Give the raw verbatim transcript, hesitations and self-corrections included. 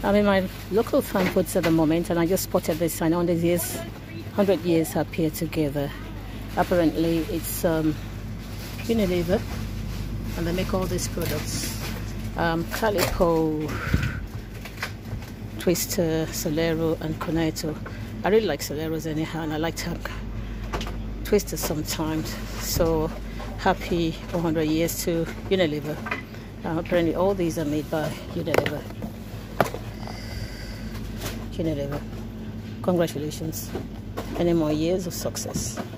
I'm in my local farm foods at the moment, and I just spotted this sign. On these years, one hundred years appear together. Apparently, it's um, Unilever, and they make all these products. Um, Calippo, Twister, Solero, and Cornetto. I really like Soleros anyhow, and I like to have Twisters sometimes. So happy one hundred years to Unilever. Uh, apparently, all these are made by Unilever. Unilever. Congratulations. Any more years of success.